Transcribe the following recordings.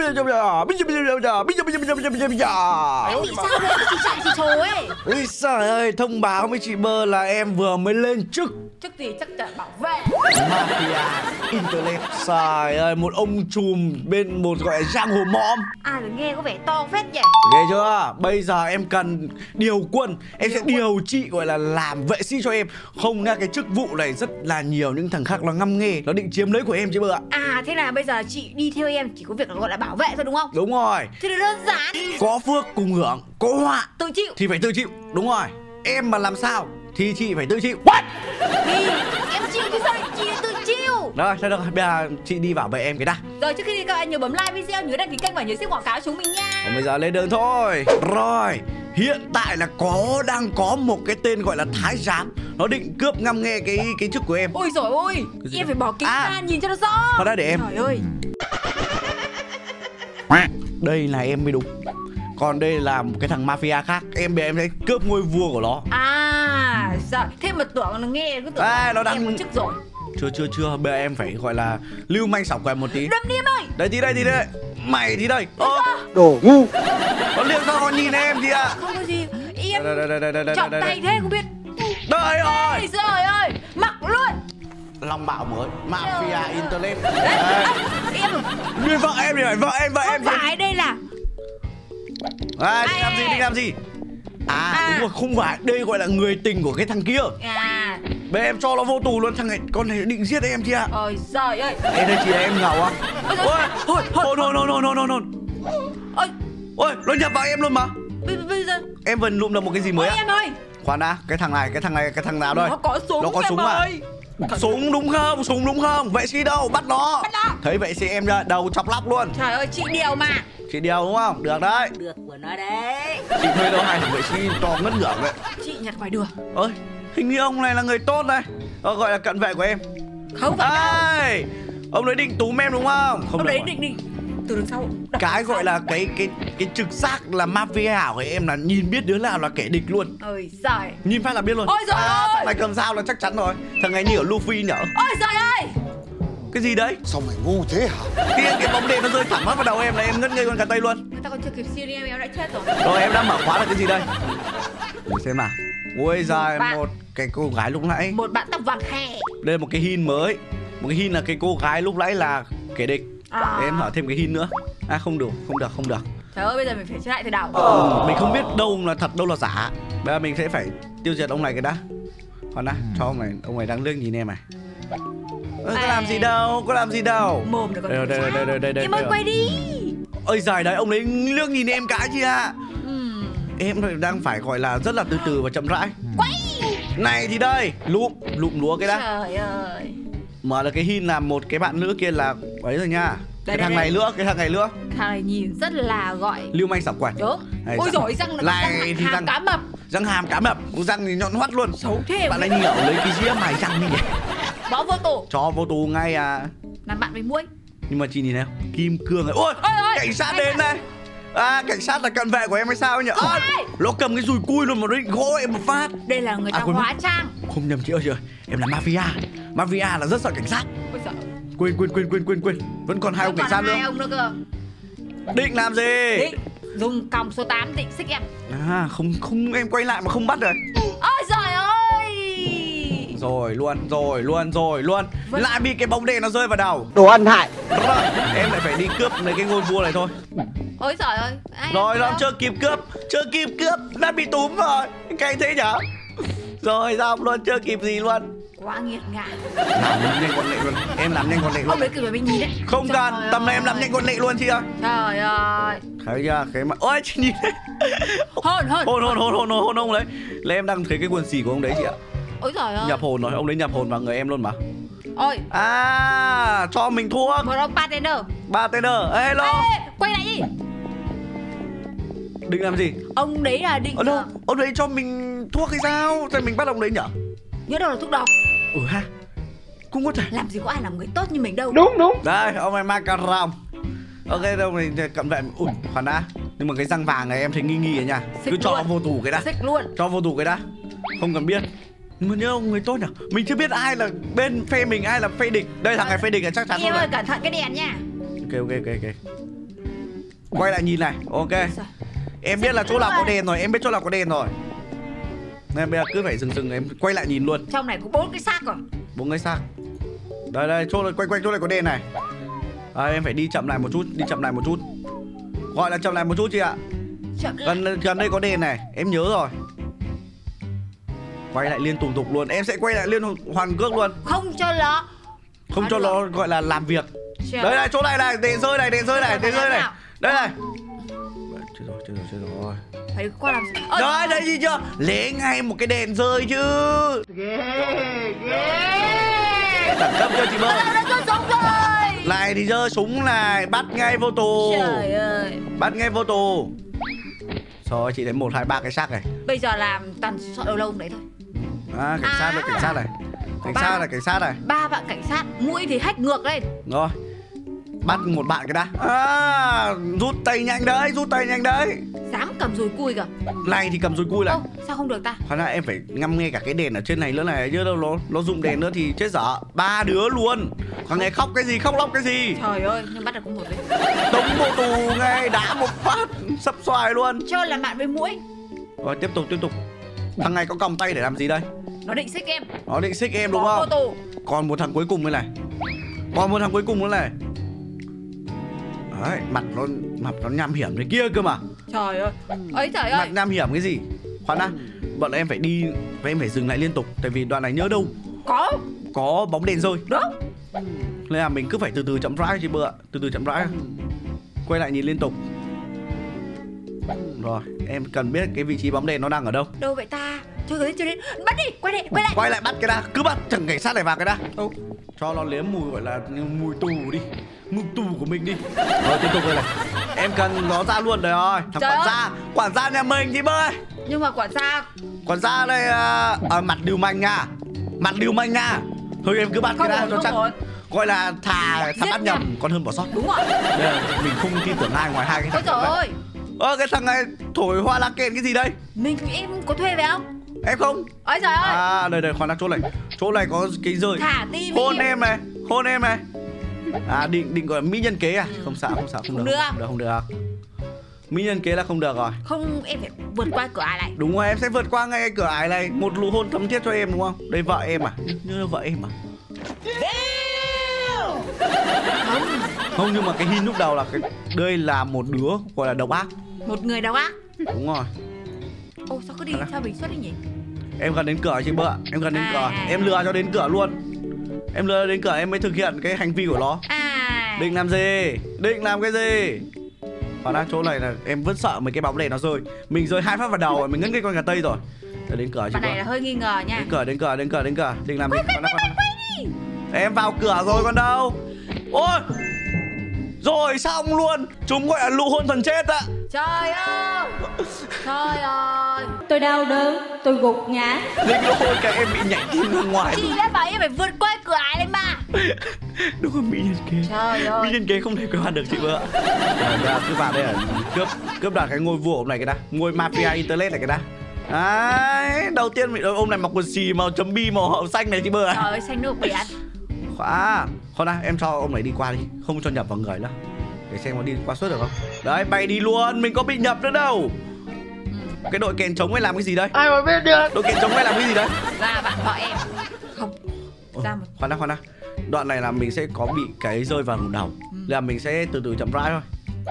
Ôi trời ơi, thông báo với chị Bơ là em vừa mới lên chức. Chức gì? Chắc chắn bảo vệ Mafia Internet. Trời ơi, một ông trùm bên một gọi là giang hồ mõm. À rồi, nghe có vẻ to phết nhỉ. Ghê chưa? Bây giờ em cần điều quân. Em sẽ điều chị gọi là làm vệ sĩ cho em. Không nha, cái chức vụ này rất là nhiều những thằng khác nó ngăm nghê, nó định chiếm lấy của em chị Bơ ạ. À thế là bây giờ chị đi theo em chỉ có việc là gọi là bảo vệ thôi đúng không? Đúng rồi. Thì là đơn giản. Có phước cùng hưởng, có họa Tự chịu. thì phải tự chịu. Đúng rồi. Em mà làm sao thì chị phải tự chịu. Thì em chịu chứ sao lại chị tự chịu. Rồi, thôi được, bây giờ chị đi bảo vệ em cái đã. Rồi trước khi đi các bạn nhớ bấm like video, nhớ đăng ký kênh và nhớ xem quảng cáo chúng mình nha. Còn bây giờ lên đường thôi. Rồi, hiện tại là đang có một cái tên gọi là thái giám. Nó định cướp ngăm nghe cái chức của em. Ôi giời ơi, em phải bỏ kính ra nhìn cho nó rõ. Thôi đã, để em. Trời ơi. Đây là em mới đúng. Còn đây là một cái thằng mafia khác. Em sẽ cướp ngôi vua của nó. À, sao? Thế mà tưởng là nghe cứ tưởng nó đang em có chức rồi. Chưa, bây giờ em phải gọi là lưu manh xảo quyệt một tí. Đâm đi em ơi. Đây tí đây. Mày thì đây. Đồ ngu. Nó liếc sao nó nhìn em gì ạ? Không có gì. Em Đây. trọng tay thế không biết. Đây rồi. Ôi trời ơi, mặc luôn. Long bạo mới Mafia Internet. Em Nguyên vợ em này, vợ em. không phải, đây là Định làm gì? Đúng rồi, không phải. Đây gọi là người tình của cái thằng kia. Bây em cho nó vô tù luôn. Thằng này, con này định giết em chị ạ. Ôi trời ơi. Em đây chị là em ngầu không? Ôi, nó nhập vào em luôn mà. Bây giờ em vừa lụm được một cái gì mới ạ? Em ơi. Khoan đã, cái thằng nào đây? Nó có súng. Nó có súng à? Súng đúng không? Vệ sĩ đâu? Bắt nó. Thấy vệ sĩ em ra đầu chọc lóc luôn. Trời ơi, chị điều mà. Chị điều đúng không? Được đấy. Được của nó đấy. Chị thuê đâu hai thằng vệ sĩ to ngất ngưởng đấy. Chị nhặt ngoài đường. Ơi, hình như ông này là người tốt đây. Gọi là cận vệ của em. Không phải đâu. Ông ấy định túm em đúng không? Không, ông đấy định từ đằng sau. Cái gọi là cái trực giác là mafia ảo của em là nhìn biết đứa nào là kẻ địch luôn. Ôi giời. Nhìn phát là biết luôn. Ôi giời ơi. Thằng này cầm dao là chắc chắn rồi. Thằng này như ở Luffy nhở. Ôi giời ơi. Cái gì đấy? Sao mày ngu thế hả? Cái bóng đèn nó rơi thẳng mắt vào đầu em là em ngất ngây con cả tay luôn. Người ta còn chưa kịp Siri em đã chết rồi. Rồi em đang mở khóa là cái gì đây? Để xem nào. Ôi giời, một cái cô gái lúc nãy. Một bạn tóc vàng khè. Đây là một cái hin mới. Một cái hin là cái cô gái lúc nãy là kẻ địch. Để em mở thêm cái hin nữa. Không được. Trời ơi, bây giờ mình phải chơi lại từ đầu. Mình không biết đâu là thật đâu là giả. Bây giờ mình sẽ phải tiêu diệt ông này cái đã. Khoan đã, cho ông này đang lương nhìn em này. Có làm gì đâu. Mồm được con. Đây. Em ơi quay đi. Ôi giời đấy, ông ấy lương nhìn em cái chi ạ. Em đang phải gọi là rất là từ từ và chậm rãi. Quay. Này thì đây, lụm lúa cái đã. Trời ơi. Mở là cái hin là một cái bạn nữ kia là ấy rồi nha. Cái thằng này nữa. Thằng này nhìn rất là gọi lưu manh xảo quyệt. Đúng. Ôi giời, răng lại thì hàm cá mập. Răng hàm cá mập, răng thì nhọn hoắt luôn. Xấu thế. Bạn này nhở lấy cái dĩa mài răng như vậy. Bỏ vô tù. Cho vô tù ngay à. Làm bạn với muỗi. Nhưng mà chị nhìn thấy không? Kim cương này. Ôi, cảnh sát đến đây. Cảnh sát là cận vệ của em hay sao nhỉ? Nó cầm cái dùi cui luôn mà nó định gỗ em một phát. Đây là người ta hóa trang. Không nhầm chị ơi, em là mafia. Mafia là rất sợ cảnh sát. Ôi giời. Quên. Vẫn còn hai ông cảnh sát nữa. Hai ông nữa cơ. Định làm gì? Định dùng còng số 8 định xích em. Không em quay lại mà không bắt rồi. Ôi giời ơi. Rồi luôn. Lại bị cái bóng đèn nó rơi vào đầu. Đồ ăn hại. Rồi, em lại phải đi cướp lấy cái ngôi vua này thôi. Ôi giời ơi. Rồi nó chưa kịp cướp, đã bị túm rồi. Cay thế nhở? Rồi xong luôn, chưa kịp gì luôn. Quá nghiệt ngã. Làm nhanh con lệ luôn. Em làm nhanh con lệ luôn. Ông đấy kiểu mình nhìn đấy. Không cần, tầm này em làm nhanh con lệ luôn chị ơi. Trời ơi. Thấy chưa? Cái mà ôi chị nhìn đấy. Hôn ông đấy. Là em đang thấy cái quần xì của ông đấy chị ạ. Ôi giời ơi. Nhập hồn rồi, ông đấy nhập hồn vào người em luôn mà. Ôi. Cho mình thuốc. Một ông bartender. Hello. Ê, quay lại đi. Định làm gì? Ông đấy là định ông đấy cho mình thuốc hay sao? Sao mình bắt ông đấy nhở? Nhớ đâu là thuốc độc. Ha. Cũng có thể. Làm gì có ai làm người tốt như mình đâu. Đúng. Đây, ông này macaron. Ok, đâu mình cận vệ. Ui, khoan đã. Nhưng mà cái răng vàng này em thấy nghi rồi nha. Cứ cho vô tù cái đã. Xích luôn. Cho vô tù cái đã. Không cần biết. Nhưng mà nhớ ông người tốt nhỉ? Mình chưa biết ai là bên phe mình, ai là phe địch. Đây thằng này phe địch là chắc chắn em rồi. Ơi, cẩn thận cái đèn nha. Ok. Quay lại nhìn này. Ok. Em biết là chỗ nào có đèn rồi, em biết chỗ nào có đèn rồi. Nên bây giờ cứ phải dừng em quay lại nhìn luôn. Trong này có 4 cái xác rồi. 4 cái xác. Đây chỗ này, quanh chỗ này có đèn này. Em phải đi chậm lại một chút, Gọi là chậm lại một chút chị ạ. Gần đây có đèn này, em nhớ rồi. Quay lại liên tục luôn, em sẽ quay lại liên hoàn cước luôn. Không cho nó gọi là làm việc. Đấy này, chỗ này này, đèn rơi này. Đây này. Chết rồi. Phải qua làm gì? Đấy, đây gì chưa? Lấy ngay một cái đèn rơi chứ. Đẳng cấp chưa chị Bơ? Này thì giơ súng này, bắt ngay vô tù. Trời ơi. Bắt ngay vô tù. Rồi chị thấy 1, 2, 3 cái xác này. Bây giờ làm toàn sợ đầu lâu đấy thôi. Cảnh sát này. Cảnh sát này. 3 bạn cảnh sát, mũi thì hách ngược lên. Rồi. Bắt một bạn cái đã. Rút tay nhanh đấy. Dám cầm dùi cui kìa. Này thì cầm dùi cui này. Sao không được ta? Khoan đã, em phải ngâm nghe cả cái đèn ở trên này nữa này, chứ đâu nó dụng đèn nữa thì chết dở. 3 đứa luôn. Thằng này khóc lóc cái gì? Trời ơi, nhưng bắt được cũng một đấy. Tống vô tù ngay, đá một phát sấp xoài luôn. Cho là bạn với mũi. Rồi tiếp tục. Thằng này có còng tay để làm gì đây? Nó định xích em. Đúng không? Vô tù. Còn một thằng cuối cùng nữa này. Đấy, mặt nó nham hiểm thế kia cơ mà. Trời ơi. Ấy trời ơi. Mặt nham hiểm cái gì? Khoan đã, bọn em phải đi và em phải dừng lại liên tục. Tại vì đoạn này nhớ đâu có bóng đèn rơi. Đó. Nên là mình cứ phải từ từ chậm rãi chị Bơ ạ. Quay lại nhìn liên tục. Rồi, em cần biết cái vị trí bóng đèn nó đang ở đâu. Đâu vậy ta? Chưa đến. Bắt đi, quay lại. Quay lại bắt cái đã, cứ bắt thằng cảnh sát này vào cái đã. Cho nó liếm mùi gọi là mùi tù đi. Mùi tù của mình đi. Rồi tiếp tục đây này. Em cần nó ra luôn đấy rồi. Thằng quản gia nhà mình chị Bơ ơi. Nhưng mà quản gia đây mặt điều manh nha. Thôi em cứ bắt cái đã cho chắc. Gọi là thà bắt nhầm còn hơn bỏ sót. Đúng rồi. Mình không tin tưởng ai ngoài hai cái thằng. Ôi trời ơi. Cái thằng này thổi hoa lá kèn cái gì đây? Em có thuê về không? Em không. Ôi trời ơi. Đây khoan đã, chỗ này có cái rơi. Thả tim. Hôn em này. Định gọi mỹ nhân kế à? Không được. Mỹ nhân kế là không được rồi. Không, em phải vượt qua cửa ải này. Đúng rồi, em sẽ vượt qua ngay cái cửa ải này. Một nụ hôn thấm thiết cho em đúng không? Đây vợ em à? Như là vợ em à? Không, nhưng mà cái hint lúc đầu là đây là một đứa gọi là độc ác. Một người độc ác. Đúng rồi. Sao cứ đi, sao bình xuất đi nhỉ? Em gần đến cửa chị Bơ ạ. Em gần đến cửa. Em lừa cho đến cửa luôn. Em lừa đến cửa em mới thực hiện cái hành vi của nó. Định làm cái gì? Và đang chỗ này là em vẫn sợ mấy cái bóng đèn nó rơi. Mình rơi 2 phát vào đầu rồi, mình ngất cái con gà tây rồi. Đến cửa chị Bơ. Bạn này là hơi nghi ngờ nha. Đến cửa. Định làm gì? Em vào cửa rồi còn đâu. Ôi. Rồi xong luôn. Chúng gọi là nụ hôn thần chết ạ. Trời ơi. Tôi đau đớn, tôi gục ngã. Định nụ hôn cái em bị nhảy tim ra ngoài. Chị đã bảo em phải vượt qua cửa ải lên mà. Đúng rồi, mỹ nhân kế. Trời ơi. Mỹ nhân kế không thể qua được chị Bơ ạ. Cứ vào đây là cướp đoạt cái ngôi vua hôm này cái đã. Ngôi mafia internet này cái đã. Đấy, đầu tiên mình ông này mặc quần xì màu chấm bi màu hậu xanh này chị Bơ ạ. Trời ơi, xanh nước biển. Khoan đã, em cho ông này đi qua đi, không cho nhập vào người nữa. Để xem có đi qua suốt được không. Đấy, bay đi luôn, mình có bị nhập nữa đâu. Cái đội kèn trống ấy làm cái gì đây? Ai mà biết được. Đội kèn trống ấy làm cái gì đấy? Ra bạn vợ em. Không. Ra một. Khoan đã. Đoạn này là mình sẽ có bị cái rơi vào vùng đầu. Là mình sẽ từ từ chậm rãi thôi.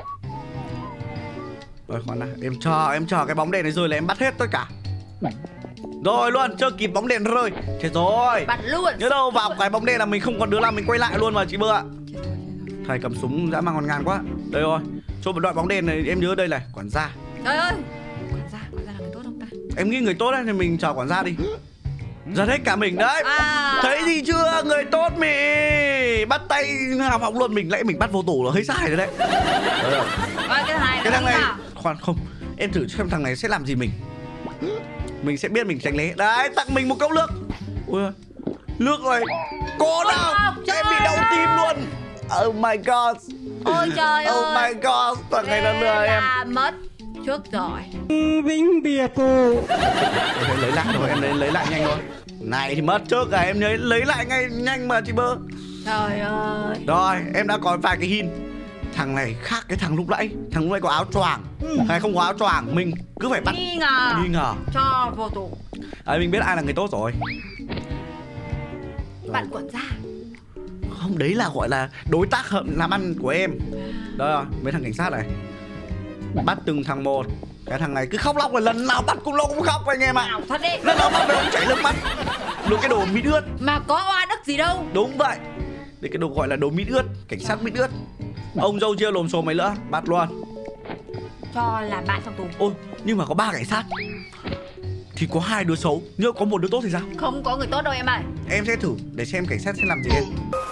Rồi khoan đã, em chờ cái bóng đèn này rơi là em bắt hết tất cả. Rồi luôn, chưa kịp bóng đèn rơi. Chết rồi. Bắt luôn. Nhớ đâu vào cái bóng đèn là mình không còn đứa nào mình quay lại luôn mà chị Bơ ạ. Thầy cầm súng dã man ngòn ngàn quá. Đây rồi. Cho một đoạn bóng đèn này em nhớ đây này, quản gia. Trời ơi. Quản gia là người tốt không ta? Em nghĩ người tốt đấy thì mình chờ quản gia đi. Giật hết cả mình đấy. Thấy gì chưa, người tốt mì. Bắt tay học học luôn, mình mình bắt vô tù là hơi sai rồi đấy. Cái thằng này khoan không. Em thử xem thằng này sẽ làm gì mình. Mình sẽ biết mình tránh né. Đấy, tặng mình một cốc nước. Ui ơi. Nước rồi. Cô nào. Em bị đau tim luôn. Oh my god. Ôi trời ơi. Oh my god. Thằng này nó lừa em. Mất trước rồi. Vĩnh biệt cô. Em lấy lại rồi, em lấy lại nhanh thôi. Này thì mất trước rồi, em lấy lại ngay nhanh mà chị Bơ. Trời ơi. Rồi, em đã có vài cái hint. thằng này khác cái thằng lúc nãy. Thằng lúc nãy có áo choàng, thằng này không có áo choàng. Mình cứ phải bắt nghi ngờ. Cho vô tù. Mình biết ai là người tốt rồi. Bạn quản gia. Không, đấy là gọi là đối tác làm ăn của em. Đây rồi, mấy thằng cảnh sát này. Bắt từng thằng một. Cái thằng này cứ khóc lóc, rồi lần nào bắt cũng nó cũng khóc anh em ạ. Thật đi. Lần nào bắt nó cũng chảy nước mắt. Đúng cái đồ mít ướt. Mà có oan ức gì đâu. Đúng vậy. Đấy cái đồ gọi là đồ mít ướt. Cảnh sát mít ướt. Ông dâu chia lồm xồm mày nữa, bắt luôn. Cho là bạn trong tù. Ôi, nhưng mà có 3 cảnh sát thì có 2 đứa xấu, nhưng có 1 đứa tốt thì sao? Không có người tốt đâu em ơi. Em sẽ thử để xem cảnh sát sẽ làm gì em.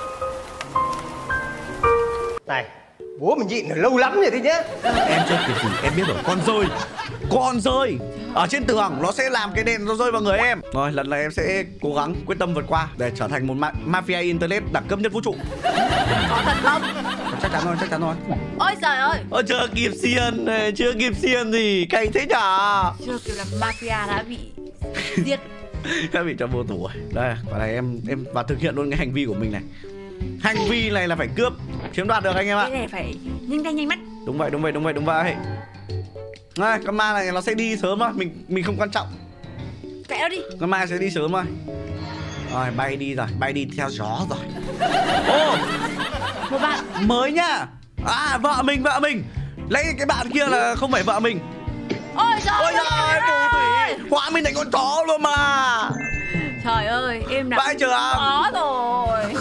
Này, bố mình nhịn lâu lắm rồi đấy nhá. Em chưa kịp gì, em biết rồi. Con rơi ở trên tường, nó sẽ làm cái đèn nó rơi vào người em. Rồi, lần này em sẽ cố gắng quyết tâm vượt qua để trở thành một mafia internet đẳng cấp nhất vũ trụ. Có thật không? Chắc chắn rồi. Ôi trời ơi. Ôi chưa kịp xiên gì, cay thế nhở. Chưa kịp là mafia đã bị giết. Đã bị cho vô tù rồi. Đây, quả này em và thực hiện luôn cái hành vi của mình này. Hành vi này là phải cướp, chiếm đoạt được anh em ạ. Cái này phải nhanh tay nhanh mắt. Đúng vậy. Này, con ma này nó sẽ đi sớm thôi, mình không quan trọng. Kệ nó đi. Con ma sẽ đi sớm thôi. Rồi, bay đi theo gió rồi. Ô, một bạn mới nhá. À, vợ mình. Lấy cái bạn kia là không phải vợ mình. Ôi trời ơi, phù thủy, hóa mình thành con chó luôn mà. Trời ơi, em đã Vãi chưa? có rồi.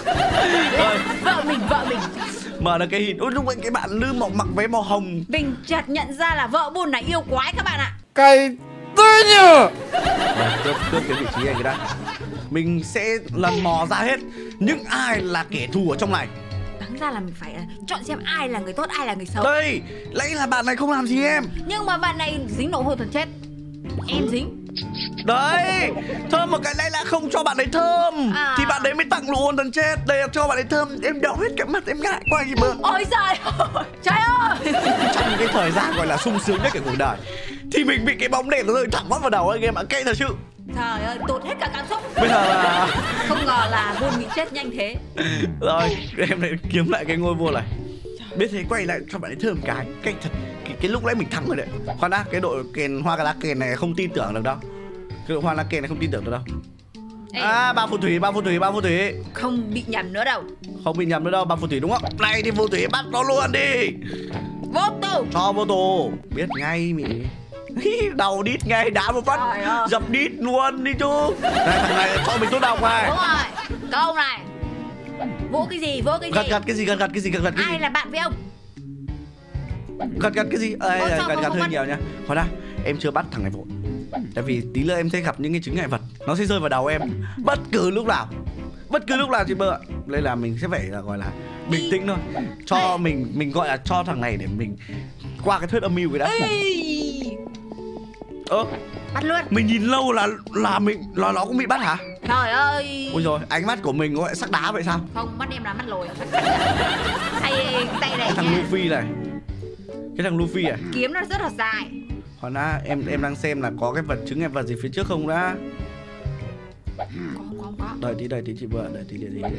Vợ mình. Mở được cái hình. Ôi lúc cái bạn nữ mặc váy màu hồng. Mình chợt nhận ra là vợ buôn này yêu quái các bạn ạ. Cay tươi nhờ. Cướp cái vị trí này cái đã. Mình sẽ lần mò ra hết những ai là kẻ thù ở trong này. Đáng ra là mình phải chọn xem ai là người tốt, ai là người xấu. Đây, lấy là bạn này không làm gì em. Nhưng mà bạn này dính nổ hôi thần chết. Em dính. Đấy, thơm một cái này là không cho bạn ấy thơm thì bạn đấy mới tặng nụ hôn thần chết. Đây là cho bạn ấy thơm, em đỏ hết cả mặt, em ngại quá gì bơ. Ôi trời ơi. Trong cái thời gian gọi là sung sướng nhất của cuộc đời thì mình bị cái bóng đèn nó rơi thẳng mắt vào đầu anh em ạ, cay thật sự. Trời ơi, tụt hết cả cảm xúc. Bây giờ là không ngờ là buôn bị chết nhanh thế. Rồi, em lại kiếm lại cái ngôi vua này. Biết thế quay lại cho bạn ấy thơm cái thật. Cái lúc nãy mình thắng rồi đấy. Khoan đã, cái đội kèn hoa lá kèn này không tin tưởng được đâu. Cái đội hoa lá kèn này không tin tưởng được đâu. Ba phù thủy. Không bị nhầm nữa đâu. Không bị nhầm nữa đâu, ba phù thủy đúng không? Này thì phù thủy bắt nó luôn đi. Vô tù. Cho vô tù. Biết ngay mị. Đầu đít ngay, đá một phát dập đít luôn đi chứ. Này, thằng này cho mình tốt độc này. Đúng rồi. Câu này. Vỗ cái gì? Gật cái gì? Ai là bạn với ông? Gật cái gì? Gật hơi nhiều nha. Khoan đã, em chưa bắt thằng này vội. Tại vì tí nữa em sẽ gặp những cái chứng ngại vật, nó sẽ rơi vào đầu em bất cứ lúc nào chị bơ ạ. Đây là mình sẽ phải là gọi là bình tĩnh thôi. Cho mình gọi là cho thằng này để mình qua cái thuyết âm mưu cái đã. Bắt luôn. Mình nhìn lâu là nó cũng bị bắt hả? Trời ơi. Ôi rồi, ánh mắt của mình gọi sắc đá vậy sao? Không, mắt em là mắt lồi. Tay này cái thằng Luffy này. Cái thằng Luffy à? Kiếm nó rất là dài. Còn đã, em đang xem là có cái vật chứng hay vật gì phía trước không đã? Có. Đợi tí chị vợ, đợi tí.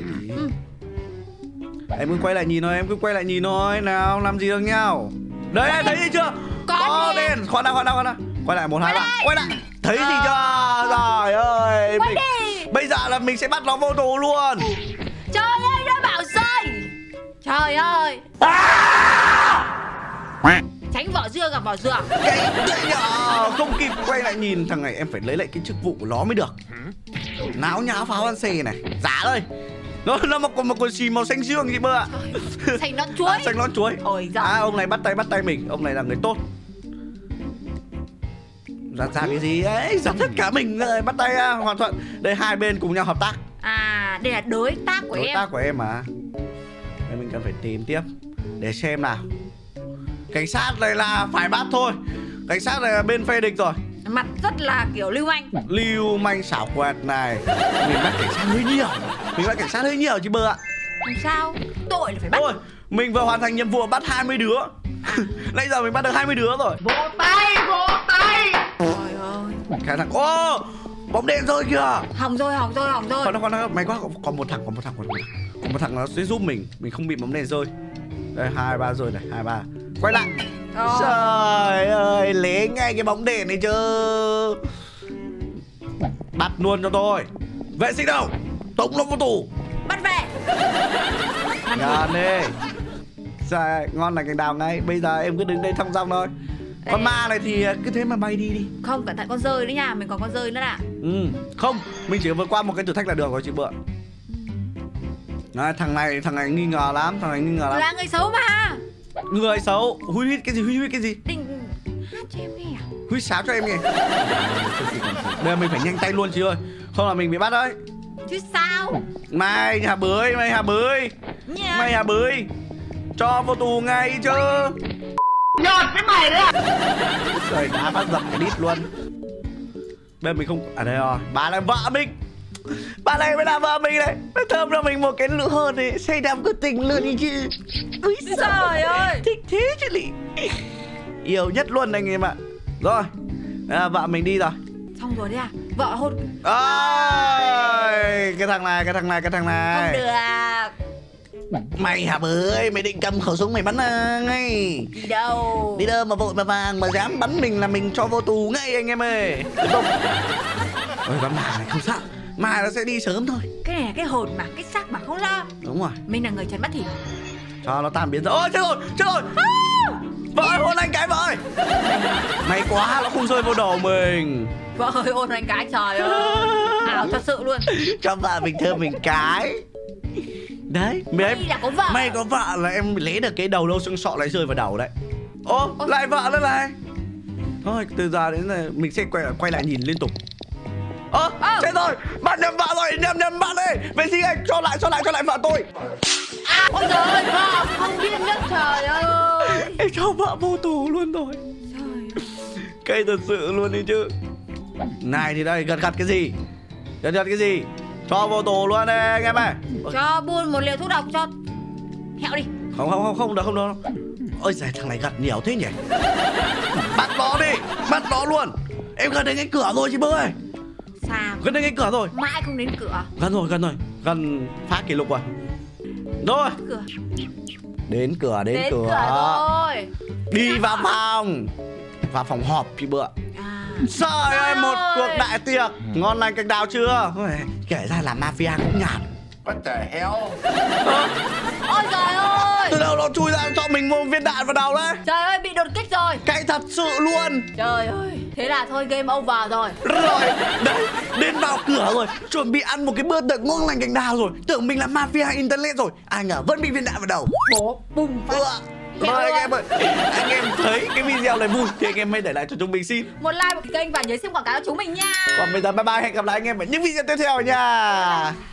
Em cứ quay lại nhìn thôi, nào làm gì được nhau. Đấy, thấy gì chưa? Có đèn. Khoan đã. Quay lại 1, 2, 3. Quay lại. Thấy gì chưa? Trời ơi. Bây giờ là mình sẽ bắt nó vô tù luôn. Trời ơi, nó bảo rơi. Trời ơi. Tránh vỏ dưa gặp vỏ dừa. Không kịp quay lại nhìn thằng này, em phải lấy lại cái chức vụ của nó mới được. Náo nháo pháo ăn xề này. Giả đây. Nó mặc một quần xì màu xanh dương chị bơ ạ. Xanh nón chuối. Xanh nón chuối. Ôi giời. Ông này bắt tay mình. Ông này là người tốt. Ra cái gì ấy, dập tất cả mình rồi, bắt tay hòa thuận. Đây hai bên cùng nhau hợp tác. Đây là đối tác của em. Đối tác của em mà. Đây mình cần phải tìm tiếp để xem nào. Cảnh sát này là phải bắt thôi. Cảnh sát này là bên phe địch rồi. Mặt rất là kiểu lưu manh xảo quyệt này. Mình bắt cảnh sát hơi nhiều chị bơ ạ. Làm sao? Tội là phải bắt. Ôi, mình vừa hoàn thành nhiệm vụ bắt 20 đứa. Nãy giờ mình bắt được 20 đứa rồi. Vỗ tay. Trời ơi. Cái thằng bóng đèn rơi kìa. Hỏng rồi. Khoan, may quá, còn một thằng nó sẽ giúp mình không bị bóng đèn rơi. Đây 2-3 rồi này, 2-3. Quay lại. Rồi. Trời ơi, lấy ngay cái bóng đèn này chứ. Bắt luôn cho tôi. Vệ sinh đâu? Tống nó vào tủ. Bắt về. Ngon đi. Trời, ngon là cành đào ngay. Bây giờ em cứ đứng đây thong dong thôi. Con ma này thì cứ thế mà bay đi đi. Không, cẩn thận con rơi đấy nha. Mình còn con rơi nữa ạ. Không, mình chỉ vượt qua một cái thử thách là được rồi chị Bựa. Đấy, thằng này nghi ngờ lắm, thằng này nghi ngờ lắm. Là người xấu mà. Người xấu, huýt cái gì, huýt cái gì? Định hát cho em nghe à? Huýt sáo cho em nghe. Bây giờ mình phải nhanh tay luôn chị ơi. Không là mình bị bắt đấy. Chứ sao? Mày Hà Bưởi, mày Hà Bưởi. Nha. Mày Hà Bưởi. Cho vào tù ngay chứ. Nhọt cái mày đấy à? Trời, đã bắt giật cái đít luôn. Bây giờ mình không... À đây rồi, bà là vợ mình. Bà này mới là vợ mình này. Nó thơm cho mình một cái lửa hôn này. Say đắm của tình luôn đi chứ. Úi Trời ơi. thích thế chứ lị. Yêu nhất luôn anh em ạ. Rồi, vợ mình đi rồi. Xong rồi đấy à? Vợ hôn. Ôi, cái thằng này. Không được. Mày hả bưởi, mày định cầm khẩu súng mày bắn ngay. Đi đâu? Đi đâu mà vội mà vàng mà dám bắn mình là mình cho vô tù ngay anh em ơi. Đúng không? Ôi con ma này không sợ. Ma nó sẽ đi sớm thôi. Cái này là cái hồn mà, cái xác mà, không lo. Đúng rồi. Mình là người trần mắt thịt. Cho nó tan biến ra. Ôi chết rồi. Vợ ơi hôn anh cái vợ ơi. May quá nó không rơi vào đầu mình. Vợ ơi ôn anh cái, trời ơi. Ảo thật sự luôn. Cho vợ mình thơm mình cái. Đấy, May là có vợ. May có vợ là em lấy được cái đầu đâu xương sọ lại rơi vào đầu đấy. Ô, lại vợ nữa này. Thôi, từ giờ đến giờ mình sẽ quay lại nhìn liên tục. Chết rồi, bạn nhầm vợ rồi, nhầm bạn ơi. Vậy thì anh cho lại vợ tôi. Ôi trời ơi, vợ không biết nhất, trời ơi. Em cho vợ vô tù luôn rồi. Trời ơi. Cây thật sự luôn đi chứ. Này thì đây, gật cái gì? Gật cái gì? Cho vô tù luôn đây anh em ơi. Cho buôn một liều thuốc độc cho hẹo đi. Không được. Ôi giời, thằng này gật nhiều thế nhỉ. Bắt nó đi, bắt nó luôn. Em gần đến cái cửa rồi chị Bơ ơi. Sao? Gần đến cái cửa rồi. Mãi không đến cửa. Gần rồi. Gần phá kỷ lục rồi. Rồi. Cửa. Đến cửa rồi. Đi vào phòng. Vào phòng họp chị Bơ. Trời ơi, một cuộc đại tiệc. Ngon lành cành đào chưa? Kể ra là mafia cũng nhạt. What the hell? Ôi trời ơi. Từ đâu nó chui ra cho mình một viên đạn vào đầu đấy. Trời ơi, bị đột kích rồi. Cay thật sự luôn. Trời ơi, thế là thôi game over rồi. Rồi, đấy, đến vào cửa rồi. Chuẩn bị ăn một cái bữa tiệc ngon lành cành đào rồi. Tưởng mình là mafia internet rồi. Ai ngờ vẫn bị viên đạn vào đầu. Bố bùng phát. Rồi anh em ơi, anh em thấy cái video này vui thì anh em hãy để lại cho chúng mình xin một like, một kênh và nhớ xem quảng cáo cho chúng mình nha. Còn bây giờ bye bye, hẹn gặp lại anh em ở những video tiếp theo nha.